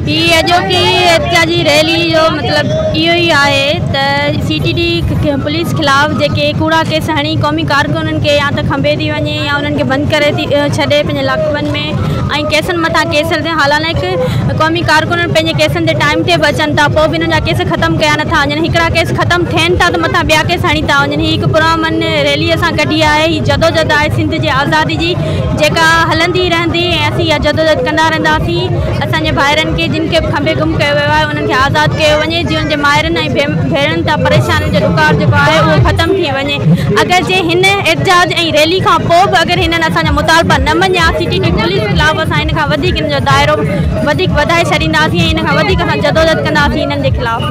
ही अॼोकी एतिरा जी रैली जो मतलब इहो ही आहे त CTD पुलिस खिलाफ़ जेके कूड़ा केस हणी क़ौमी कारकुननि के या त खंबे थी वञे या उन्हनि खे बंदि करे थी छॾे पंहिंजे इलाइक़नि में ऐं केसनि मथां केस थिए। हालांकि क़ौमी कारकुन पंहिंजे केसनि ते टाइम ते बि अचनि था, पोइ बि हिननि जा केस ख़तमु कया नथा वञनि। हिकिड़ा केस ख़तमु थियनि था त मथां ॿिया केस हणी था वञनि। हीअ हिकु पुरअमन रैली असां कढी आहे। हीअ जदोजहद आहे सिंध जी आज़ादी जी, जेका हलंदी रहंदी ऐं असीं इहा जदोजहद कंदा रहंदासीं। असांजे भाइरनि खे जिन खे खंबे गुम कयो वियो आहे उन्हनि खे आज़ादु कयो वञे, जीअं उन्हनि जे माइरनि ऐं भेणनि तां परेशानियुनि जो ॾुकार जेको आहे उहो ख़तमु थी वञे। अगरि जे हिन एतिजाज ऐं रैली खां पोइ बि अगरि हिननि असांजा मुतालबा न मञिया CTD पुलिस खिलाफ़, असां हिन खां वधीक हिन जो दाइरो वधीक वधाए छॾींदासीं ऐं हिन खां वधीक असां जदोजहद कंदासीं हिननि जे खिलाफ़।